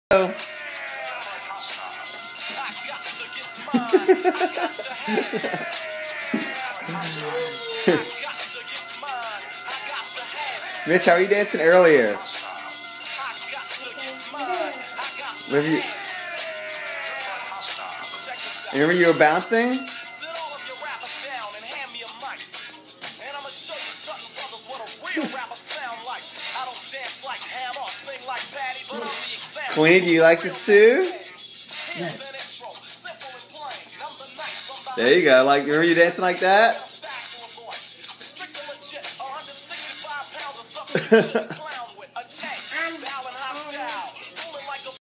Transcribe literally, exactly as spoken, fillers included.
Oh. Mitch, how were you dancing earlier? Remember you, remember you were bouncing? Queenie, do you like this too? There you go. Like, remember you dancing like that?